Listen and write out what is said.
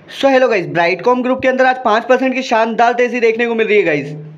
सो hello guys, Brightcom group के अंदर आज 5% की शानदार तेजी देखने को मिल रही है गाइस।